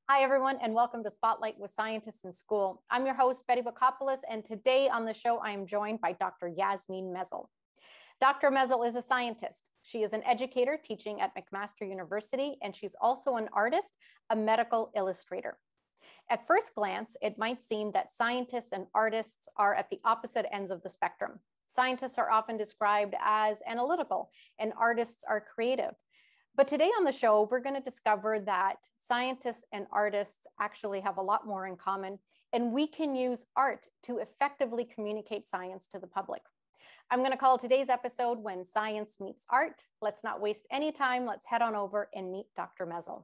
Hi, everyone, and welcome to Spotlight with Scientists in School. I'm your host, Betty Bukopoulos, and today on the show, I am joined by Dr. Yasmeen Mezil. Dr. Mezil is a scientist. She is an educator teaching at McMaster University, and she's also an artist, a medical illustrator. At first glance, it might seem that scientists and artists are at the opposite ends of the spectrum. Scientists are often described as analytical, and artists are creative. But today on the show, we're going to discover that scientists and artists actually have a lot more in common, and we can use art to effectively communicate science to the public. I'm going to call today's episode When Science Meets Art. Let's not waste any time. Let's head on over and meet Dr. Mezil.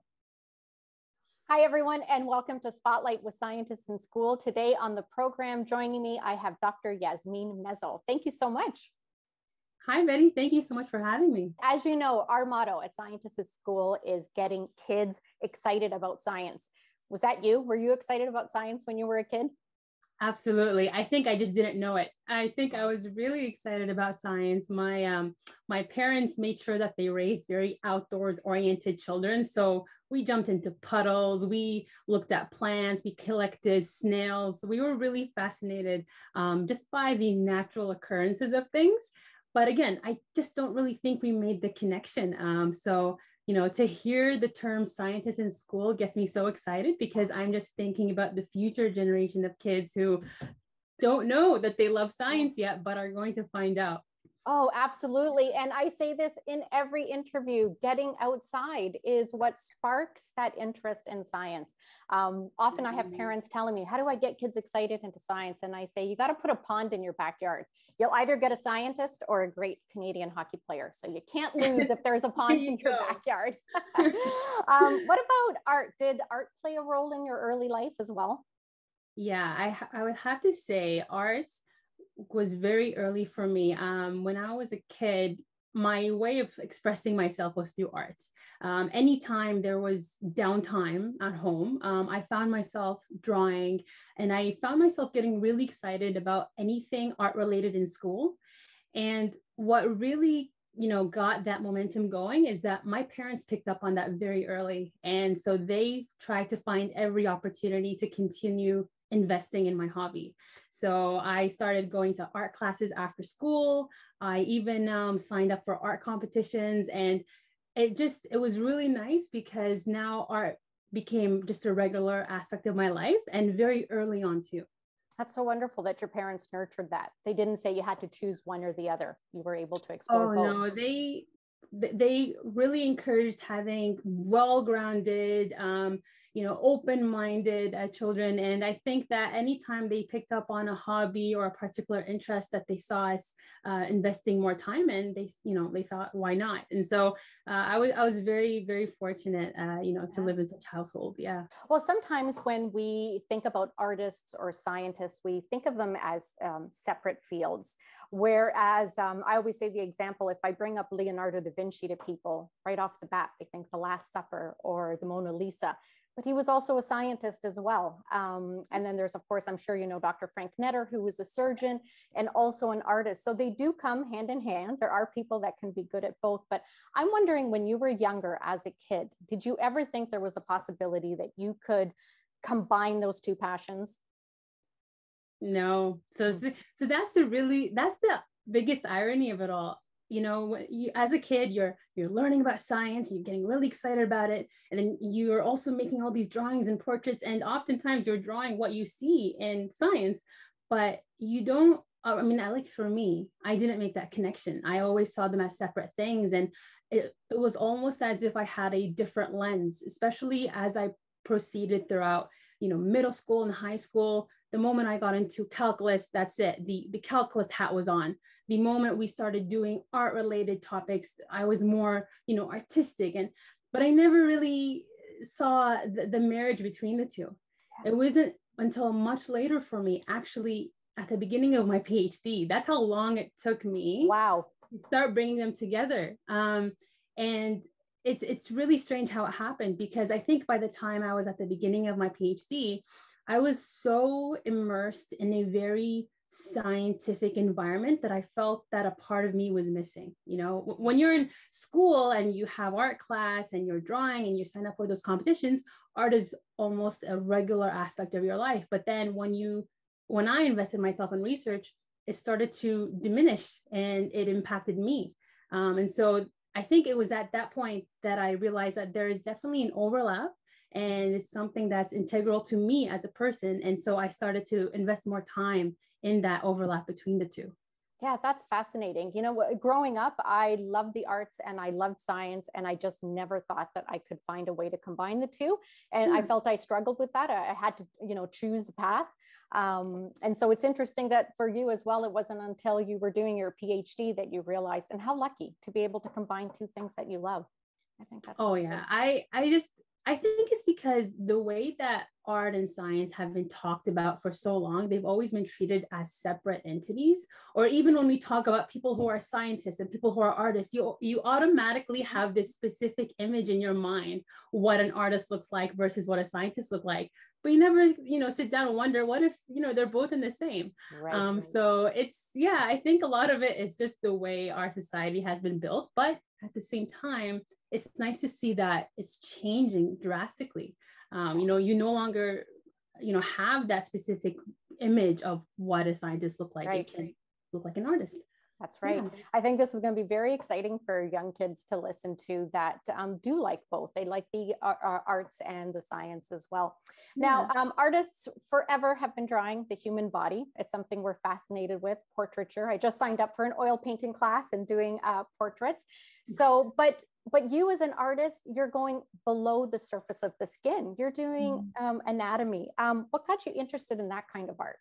Hi, everyone, and welcome to Spotlight with Scientists in School. Today on the program, joining me, I have Dr. Yasmeen Mezil. Thank you so much. Hi, Betty. Thank you so much for having me. As you know, our motto at Scientists at School is getting kids excited about science. Was that you? Were you excited about science when you were a kid? Absolutely. I think I just didn't know it. I think I was really excited about science. My parents made sure that they raised very outdoors oriented children. So we jumped into puddles. We looked at plants. We collected snails. We were really fascinated just by the natural occurrences of things. But again, I just don't really think we made the connection. So, to hear the term scientist in school gets me so excited because I'm just thinking about the future generation of kids who don't know that they love science yet, but are going to find out. Oh, absolutely. And I say this in every interview, getting outside is what sparks that interest in science. Often I have parents telling me, how do I get kids excited into science? And I say, you got to put a pond in your backyard. You'll either get a scientist or a great Canadian hockey player. So you can't lose if there's a pond in your backyard. What about art? Did art play a role in your early life as well? Yeah, I would have to say arts was very early for me. When I was a kid, my way of expressing myself was through arts. Anytime there was downtime at home, I found myself drawing, and I found myself getting really excited about anything art related in school. And what really got that momentum going is that my parents picked up on that very early. And so they tried to find every opportunity to continue investing in my hobby. So I started going to art classes after school. I even signed up for art competitions, and it was really nice because now art became just a regular aspect of my life, and very early on too. That's so wonderful that your parents nurtured that. They didn't say you had to choose one or the other. You were able to explore both. No, they really encouraged having well-grounded, open-minded children. And I think that anytime they picked up on a hobby or a particular interest that they saw us investing more time in, they thought, why not? And so I was very, very fortunate, to live in such a household. Yeah. Well, sometimes when we think about artists or scientists, we think of them as separate fields. Whereas I always say the example, if I bring up Leonardo da Vinci to people right off the bat, they think the Last Supper or the Mona Lisa, but he was also a scientist as well. And then there's, of course, I'm sure you know Dr. Frank Netter, who was a surgeon and also an artist. So they do come hand in hand. There are people that can be good at both. But I'm wondering, when you were younger as a kid, did you ever think there was a possibility that you could combine those two passions? No. So that's the biggest irony of it all. As a kid, you're learning about science, you're getting really excited about it, and then you're also making all these drawings and portraits, and oftentimes you're drawing what you see in science, but you don't. At least for me, I didn't make that connection. I always saw them as separate things, and it was almost as if I had a different lens, especially as I proceeded throughout, middle school and high school. The moment I got into calculus, that's it. The calculus hat was on. The moment we started doing art related topics, I was more, artistic, but I never really saw the marriage between the two. It wasn't until much later for me, actually at the beginning of my PhD. That's how long it took me. Wow. To start bringing them together. And it's really strange how it happened, because I think by the time I was at the beginning of my PhD, I was so immersed in a very scientific environment that I felt that a part of me was missing. You know, when you're in school and you have art class and you're drawing and you sign up for those competitions, art is almost a regular aspect of your life. But then when I invested myself in research, it started to diminish and it impacted me. And so I think it was at that point that I realized that there is definitely an overlap, and it's something that's integral to me as a person. And so I started to invest more time in that overlap between the two. Yeah, that's fascinating. You know, growing up, I loved the arts and I loved science, and I just never thought that I could find a way to combine the two. And I felt I struggled with that. I had to, choose the path. And so it's interesting that for you as well, it wasn't until you were doing your PhD that you realized, and how lucky to be able to combine two things that you love. I think that's oh yeah. I think it's because the way that art and science have been talked about for so long, they've always been treated as separate entities. Or even when we talk about people who are scientists and people who are artists, you automatically have this specific image in your mind, what an artist looks like versus what a scientist look like. But you never, sit down and wonder, what if, they're both in the same. right. So I think a lot of it is just the way our society has been built. But at the same time, it's nice to see that it's changing drastically. You no longer, have that specific image of what a scientist look like. Right. It can look like an artist. That's right. Yeah. I think this is going to be very exciting for young kids to listen to that do like both. They like the arts and the science as well. Yeah. Now, artists forever have been drawing the human body. It's something we're fascinated with, portraiture. I just signed up for an oil painting class and doing portraits. So, but you as an artist, you're going below the surface of the skin. You're doing anatomy. What got you interested in that kind of art?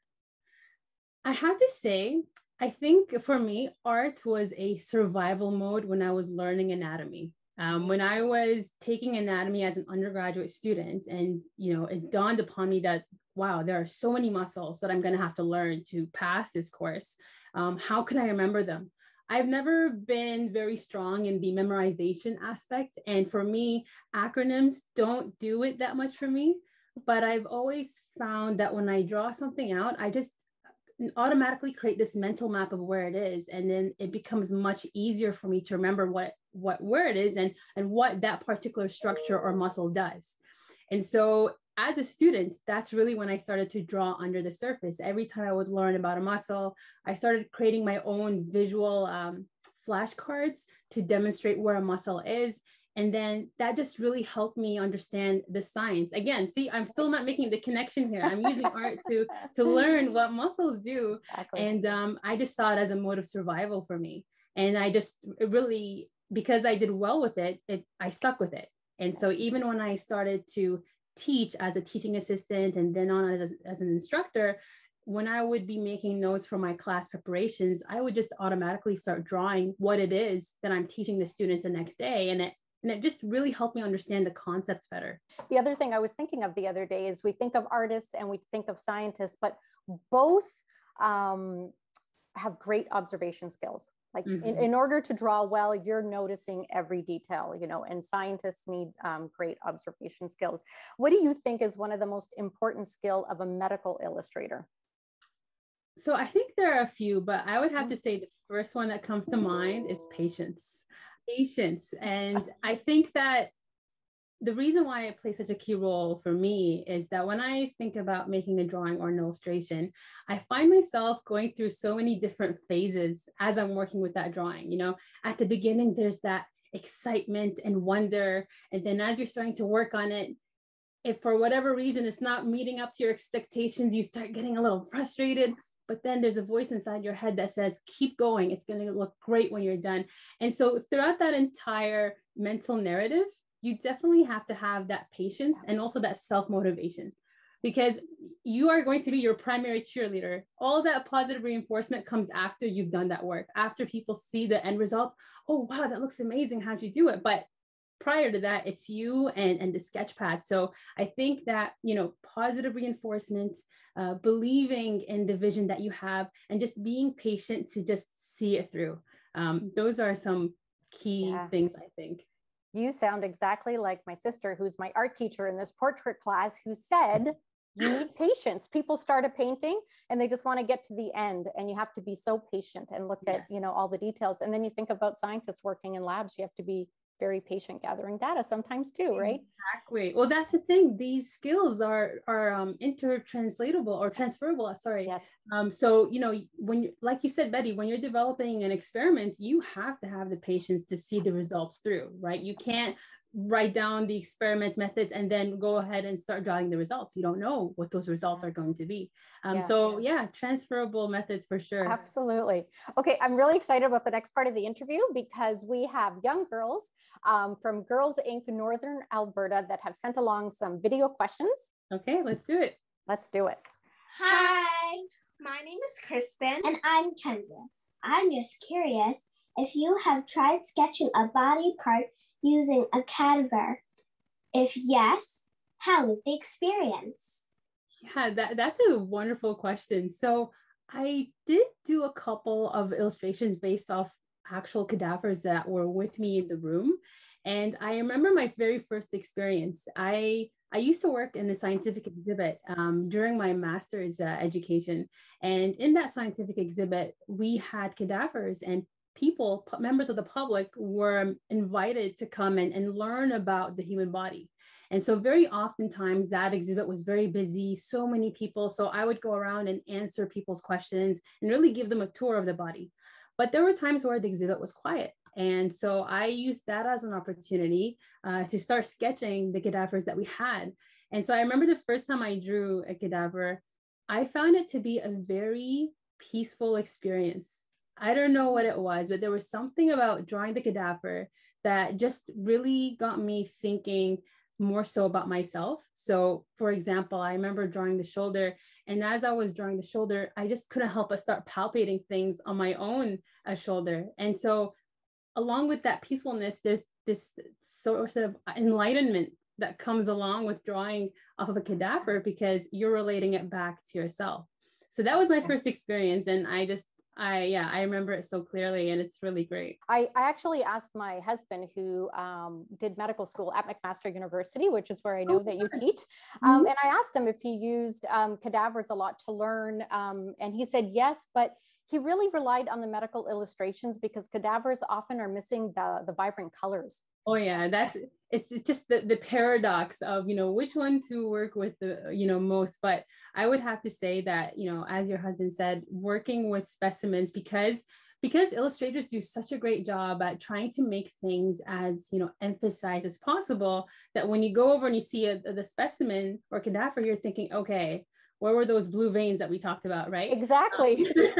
I have to say, I think for me, art was a survival mode when I was learning anatomy. When I was taking anatomy as an undergraduate student, and it dawned upon me that, wow, there are so many muscles that I'm going to have to learn to pass this course. How can I remember them? I've never been very strong in the memorization aspect. And for me, acronyms don't do it that much for me. But I've always found that when I draw something out, I just automatically create this mental map of where it is. And then it becomes much easier for me to remember where it is and what that particular structure or muscle does. And so as a student, that's really when I started to draw under the surface. Every time I would learn about a muscle, I started creating my own visual flashcards to demonstrate where a muscle is. And then that just really helped me understand the science. Again, see, I'm still not making the connection here. I'm using art to learn what muscles do. Exactly. And I just saw it as a mode of survival for me. And I just really, because I did well with it, I stuck with it. And so even when I started to teach as a teaching assistant and then on as an instructor, when I would be making notes for my class preparations, I would just automatically start drawing what it is that I'm teaching the students the next day. And it just really helped me understand the concepts better. The other thing I was thinking of the other day is we think of artists and we think of scientists, but both have great observation skills. Like in order to draw well, you're noticing every detail, and scientists need great observation skills. What do you think is one of the most important skill of a medical illustrator? So I think there are a few, but I would have to say the first one that comes to mind is patience. And I think that the reason why it plays such a key role for me is that when I think about making a drawing or an illustration, I find myself going through so many different phases as I'm working with that drawing. At the beginning, there's that excitement and wonder. And then as you're starting to work on it, if for whatever reason it's not meeting up to your expectations, you start getting a little frustrated. But then there's a voice inside your head that says, keep going. It's going to look great when you're done. And so throughout that entire mental narrative, you definitely have to have that patience and also that self-motivation, because you are going to be your primary cheerleader. All that positive reinforcement comes after you've done that work, after people see the end result. Oh, wow, that looks amazing. How'd you do it? But prior to that, it's you and the sketch pad. So I think that, positive reinforcement, believing in the vision that you have, and just being patient to just see it through. Those are some key things, I think. You sound exactly like my sister, who's my art teacher in this portrait class, who said, you need patience. People start a painting and they just want to get to the end, and you have to be so patient and look at, all the details. And then you think about scientists working in labs, you have to be very patient gathering data sometimes too, right? Exactly. Well, that's the thing. These skills are intertranslatable or transferable. Sorry. Yes. So, when like you said, Betty, when you're developing an experiment, you have to have the patience to see the results through, right? You can't write down the experiment methods and then go ahead and start drawing the results. You don't know what those results are going to be. So transferable methods for sure. Absolutely. Okay, I'm really excited about the next part of the interview because we have young girls from Girls Inc. Northern Alberta that have sent along some video questions. Okay, let's do it. Let's do it. Hi, my name is Kristen. And I'm Kendra. I'm just curious if you have tried sketching a body part using a cadaver. If yes, how was the experience? Yeah, that's a wonderful question. So I did do a couple of illustrations based off actual cadavers that were with me in the room. And I remember my very first experience. I used to work in a scientific exhibit during my master's education. And in that scientific exhibit, we had cadavers, and people, members of the public, were invited to come and learn about the human body. And so very oftentimes that exhibit was very busy, so many people. So I would go around and answer people's questions and really give them a tour of the body. But there were times where the exhibit was quiet. And so I used that as an opportunity to start sketching the cadavers that we had. And so I remember the first time I drew a cadaver, I found it to be a very peaceful experience. I don't know what it was, but there was something about drawing the cadaver that just really got me thinking more so about myself. So for example, I remember drawing the shoulder, and as I was drawing the shoulder, I just couldn't help but start palpating things on my own shoulder. And so along with that peacefulness, there's this sort of enlightenment that comes along with drawing off of a cadaver because you're relating it back to yourself. So that was my first experience, and I remember it so clearly, and it's really great. I actually asked my husband, who did medical school at McMaster University, which is where I know that you teach. And I asked him if he used cadavers a lot to learn. And he said yes, but he really relied on the medical illustrations because cadavers often are missing the vibrant colors. Oh yeah, it's just the paradox of, which one to work with most. But I would have to say that, as your husband said, working with specimens, because illustrators do such a great job at trying to make things as, emphasized as possible, that when you go over and you see the specimen or cadaver, you're thinking, okay, where were those blue veins that we talked about, right? Exactly.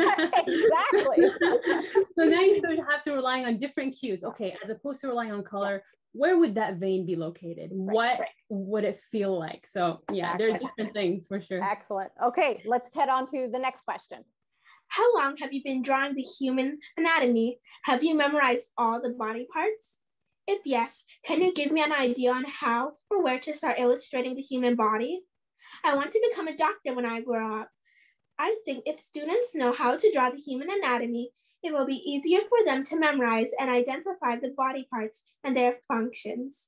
Exactly. So now you sort of have to rely on different cues. Okay, as opposed to relying on color, where would that vein be located? What would it feel like? So yeah, there are different things for sure. Excellent. Okay, let's head on to the next question. How long have you been drawing the human anatomy? Have you memorized all the body parts? If yes, can you give me an idea on how or where to start illustrating the human body? I want to become a doctor when I grow up. I think if students know how to draw the human anatomy, it will be easier for them to memorize and identify the body parts and their functions.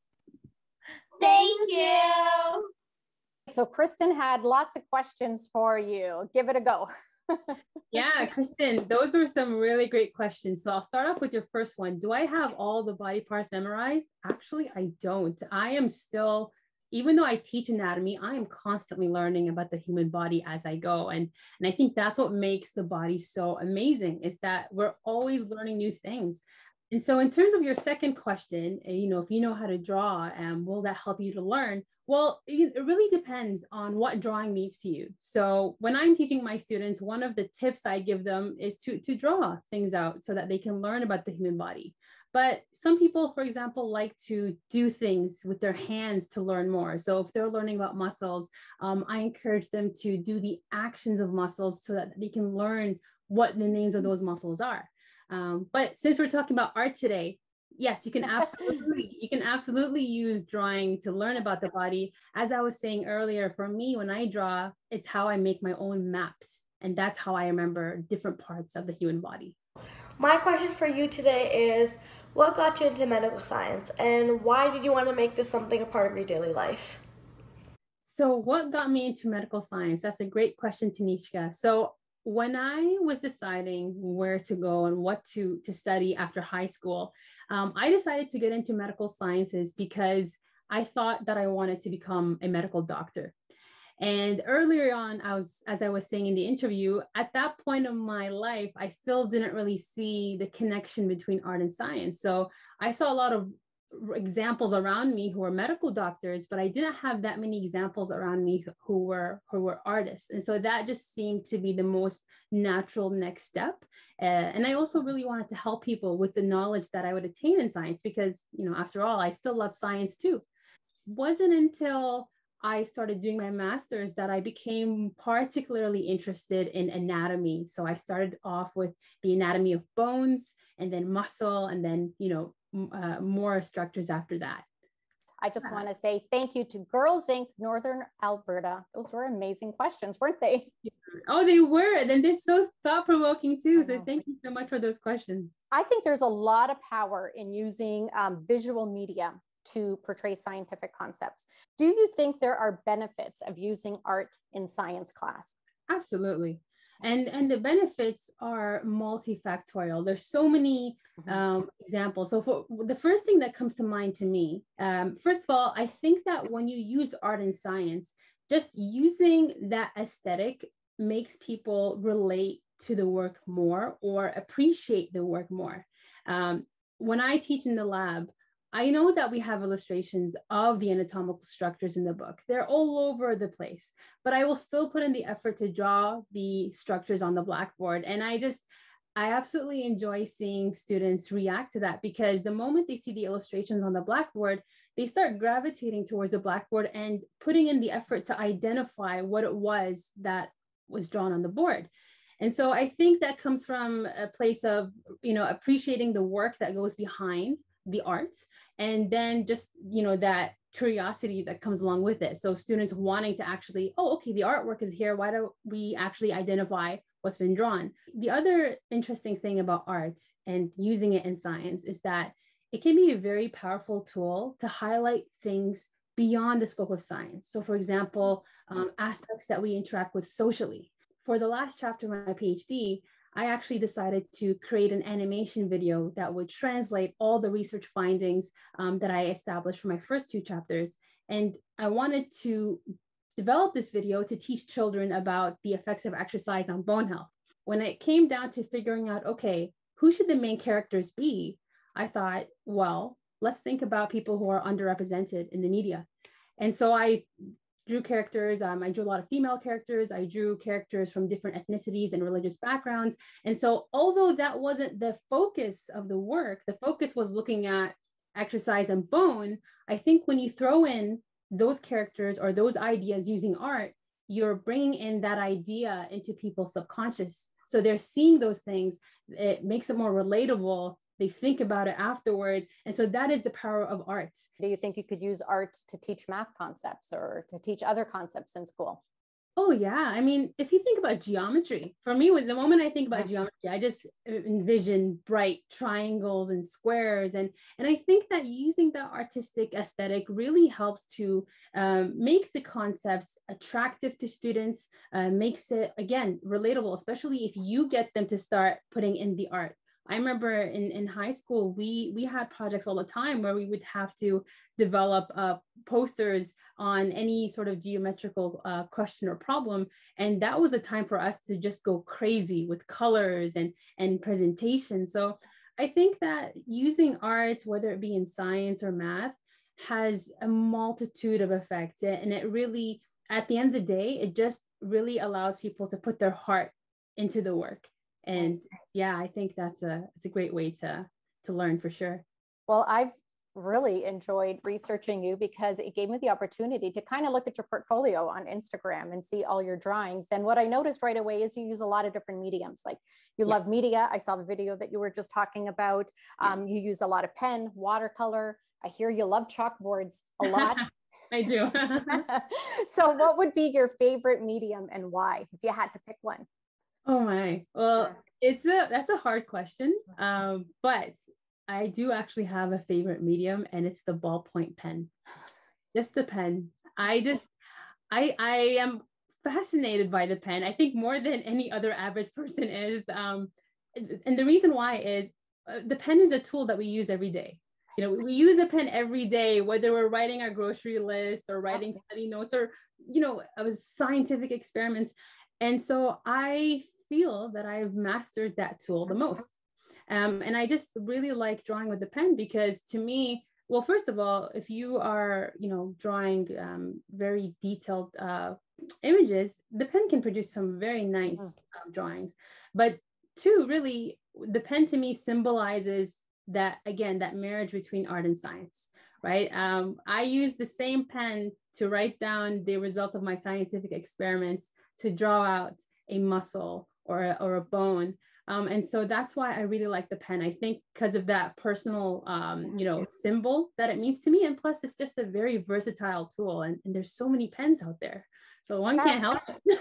Thank you. So Kristen had lots of questions for you. Give it a go. Yeah, Kristen, those were some really great questions. So I'll start off with your first one. Do I have all the body parts memorized? Actually, I don't. I am still, even though I teach anatomy, I am constantly learning about the human body as I go. And I think that's what makes the body so amazing, is that we're always learning new things. And so in terms of your second question, if you know how to draw, will that help you to learn? Well, it really depends on what drawing means to you. So when I'm teaching my students, one of the tips I give them is to draw things out so that they can learn about the human body. But some people, for example, like to do things with their hands to learn more. So if they're learning about muscles, I encourage them to do the actions of muscles so that they can learn what the names of those muscles are. But since we're talking about art today, yes, you can absolutely use drawing to learn about the body. As I was saying earlier, for me, when I draw, it's how I make my own maps. And that's how I remember different parts of the human body. My question for you today is, what got you into medical science and why did you want to make this something a part of your daily life? So what got me into medical science? That's a great question, Tanisha. So when I was deciding where to go and what to study after high school, I decided to get into medical sciences because I thought that I wanted to become a medical doctor. And earlier on, as I was saying in the interview, at that point of my life, I still didn't really see the connection between art and science. So I saw a lot of examples around me who were medical doctors, but I didn't have that many examples around me who were artists. And so that just seemed to be the most natural next step. And I also really wanted to help people with the knowledge that I would attain in science, because, after all, I still love science too. Wasn't until I started doing my master's that I became particularly interested in anatomy. So I started off with the anatomy of bones and then muscle, and then, more structures after that. I just want to say thank you to Girls Inc. Northern Alberta. Those were amazing questions, weren't they? Oh, they were. And they're so thought-provoking too. So thank you so much for those questions. I think there's a lot of power in using visual media to portray scientific concepts. Do you think there are benefits of using art in science class? Absolutely. And the benefits are multifactorial. There's so many examples. So for the first thing that comes to mind to me, first of all, I think that when you use art and science, just using that aesthetic makes people relate to the work more or appreciate the work more. When I teach in the lab, I know that we have illustrations of the anatomical structures in the book. They're all over the place, but I will still put in the effort to draw the structures on the blackboard. And I absolutely enjoy seeing students react to that, because the moment they see the illustrations on the blackboard, they start gravitating towards the blackboard and putting in the effort to identify what it was that was drawn on the board. And so I think that comes from a place of, appreciating the work that goes behind the arts, and then just that curiosity that comes along with it. So students wanting to actually, okay, the artwork is here, why don't we actually identify what's been drawn? The other interesting thing about art and using it in science is that it can be a very powerful tool to highlight things beyond the scope of science. So for example, aspects that we interact with socially. For the last chapter of my PhD, I actually decided to create an animation video that would translate all the research findings that I established for my first 2 chapters. And I wanted to develop this video to teach children about the effects of exercise on bone health. When it came down to figuring out, okay, who should the main characters be? I thought, well, let's think about people who are underrepresented in the media. And so I drew characters. I drew a lot of female characters. I drew characters from different ethnicities and religious backgrounds. And so although that wasn't the focus of the work, the focus was looking at exercise and bone, I think when you throw in those characters or those ideas using art, you're bringing in that idea into people's subconscious. So they're seeing those things. It makes it more relatable. They think about it afterwards. And so that is the power of art. Do you think you could use art to teach math concepts or to teach other concepts in school? Oh, yeah. I mean, if you think about geometry, for me, the moment I think about geometry, I just envision bright triangles and squares. And I think that using the artistic aesthetic really helps to make the concepts attractive to students, makes it, again, relatable, especially if you get them to start putting in the art. I remember in high school, we had projects all the time where we would have to develop posters on any sort of geometrical question or problem. And that was a time for us to just go crazy with colors and presentation. So I think that using art, whether it be in science or math, has a multitude of effects. And it really, at the end of the day, it just really allows people to put their heart into the work. And yeah, I think it's a great way to learn for sure. Well, I've really enjoyed researching you because it gave me the opportunity to kind of look at your portfolio on Instagram and see all your drawings. And what I noticed right away is you use a lot of different mediums. Like you love media. I saw the video that you were just talking about. You use a lot of pen, watercolor. I hear you love chalkboards a lot. I do. So what would be your favorite medium and why, if you had to pick one? Oh my, well, that's a hard question, but I do actually have a favorite medium, and it's the ballpoint pen. Just the pen. I am fascinated by the pen. I think more than any other average person is. And the reason why is the pen is a tool that we use every day. You know, we use a pen every day, whether we're writing our grocery list or writing study notes or, you know, scientific experiments. And so I feel that I've mastered that tool the most. And I just really like drawing with the pen because to me, well, first of all, if you are, you know, drawing very detailed images, the pen can produce some very nice drawings. But two, really, the pen to me symbolizes that, again, that marriage between art and science, right? I use the same pen to write down the results of my scientific experiments, to draw out a muscle or a bone. And so that's why I really like the pen. I think because of that personal, you know, symbol that it means to me. And plus, it's just a very versatile tool. And there's so many pens out there. So one can't help it.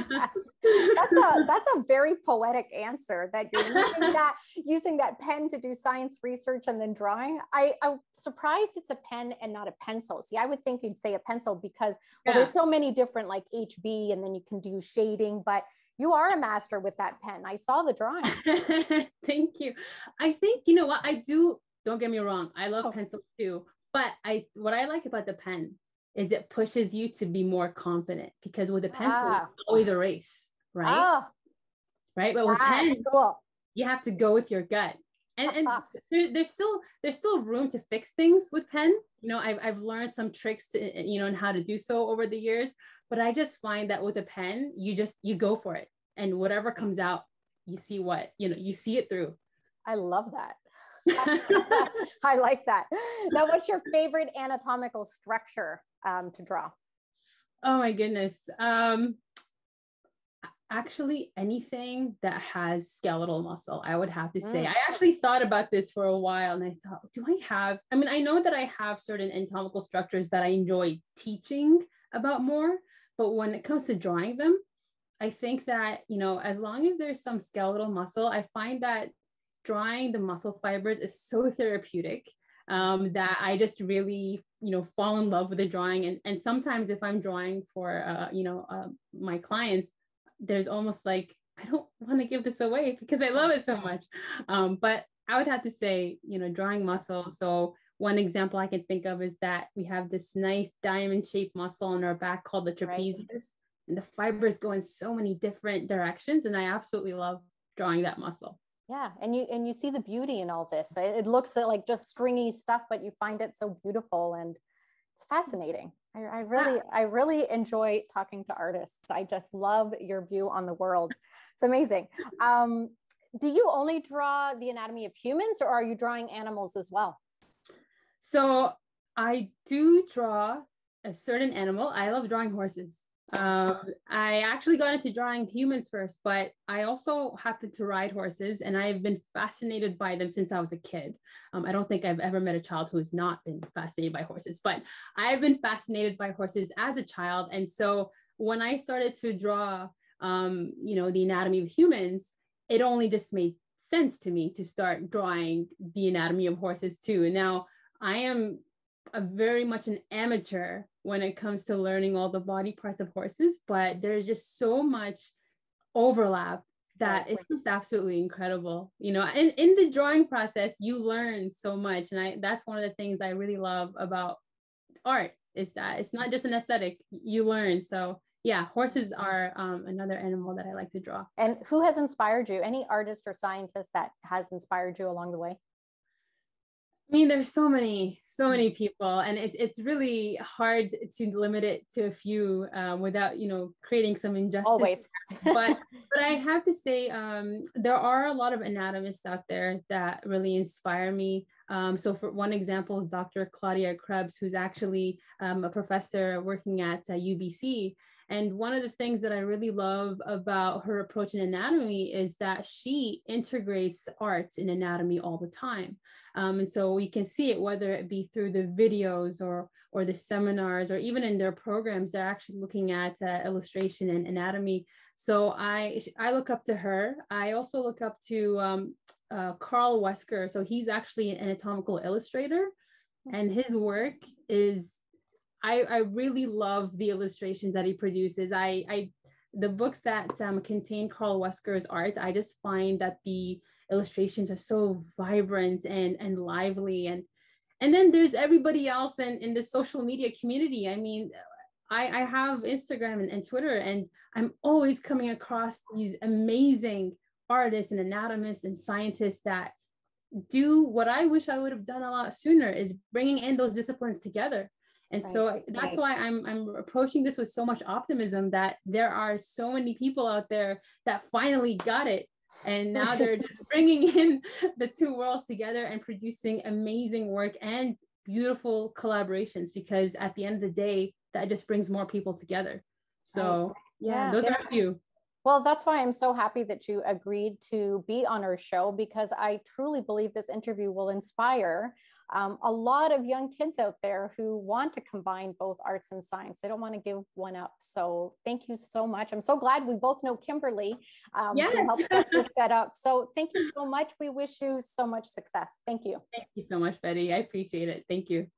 That's a very poetic answer that you're using that pen to do science research and then drawing. I'm surprised it's a pen and not a pencil. See, I would think you'd say a pencil because, well, there's so many different like HB and then you can do shading, but you are a master with that pen. I saw the drawing. Thank you. I think, you know what I do, don't get me wrong, I love pencils too, but what I like about the pen is it pushes you to be more confident because with a pencil, it's always a race, right? Right, but with pen, you have to go with your gut. And there's still room to fix things with pen. You know, I've learned some tricks to, you know, and how to do so over the years. But I just find that with a pen, you go for it, and whatever comes out, you see it through. I love that. I like that. Now, what's your favorite anatomical structure to draw? Oh my goodness. Actually, anything that has skeletal muscle, I would have to say. I actually thought about this for a while and I thought, I know that I have certain anatomical structures that I enjoy teaching about more, but when it comes to drawing them, I think that, you know, as long as there's some skeletal muscle, I find that drawing the muscle fibers is so therapeutic that I just really, you know, fall in love with the drawing. And sometimes if I'm drawing for, my clients, there's almost like, I don't want to give this away because I love it so much. But I would have to say, you know, drawing muscle. So one example I can think of is that we have this nice diamond shaped muscle on our back called the trapezius, and the fibers go in so many different directions. And I absolutely love drawing that muscle. Yeah. And you see the beauty in all this. It looks like just stringy stuff, but you find it so beautiful and it's fascinating. I really enjoy talking to artists. I just love your view on the world. It's amazing. Do you only draw the anatomy of humans or are you drawing animals as well? So I do draw a certain animal. I love drawing horses. I actually got into drawing humans first, but I also happen to ride horses and I've been fascinated by them since I was a kid. I don't think I've ever met a child who has not been fascinated by horses, but I've been fascinated by horses as a child. And so when I started to draw, the anatomy of humans, it only just made sense to me to start drawing the anatomy of horses too. And now I am very much an amateur when it comes to learning all the body parts of horses, but there's just so much overlap that it's just absolutely incredible. You know, in the drawing process, you learn so much. And that's one of the things I really love about art is that it's not just an aesthetic, you learn. So yeah, horses are another animal that I like to draw. And who has inspired you? Any artist or scientist that has inspired you along the way? I mean, there's so many people, and it's really hard to limit it to a few without, you know, creating some injustice. Always. but I have to say, there are a lot of anatomists out there that really inspire me. So for one example is Dr. Claudia Krebs, who's actually a professor working at UBC. And one of the things that I really love about her approach in anatomy is that she integrates arts in anatomy all the time. And so we can see it, whether it be through the videos or the seminars, or even in their programs, they're actually looking at illustration and anatomy. So I look up to her. I also look up to Carl Wesker. So he's actually an anatomical illustrator, and his work is, I really love the illustrations that he produces. The books that contain Carl Wesker's art, I just find that the illustrations are so vibrant and lively. And then there's everybody else in the social media community. I mean, I have Instagram and Twitter, and I'm always coming across these amazing artists and anatomists and scientists that do what I wish I would have done a lot sooner, is bringing in those disciplines together. And so that's why I'm approaching this with so much optimism, that there are so many people out there that finally got it. And now they're just bringing in the two worlds together and producing amazing work and beautiful collaborations, because at the end of the day, that just brings more people together. So those are a few. Well, that's why I'm so happy that you agreed to be on our show, because I truly believe this interview will inspire a lot of young kids out there who want to combine both arts and science. They don't want to give one up. So thank you so much. I'm so glad we both know Kimberly who helped get this set up. So thank you so much. We wish you so much success. Thank you. Thank you so much, Betty. I appreciate it. Thank you.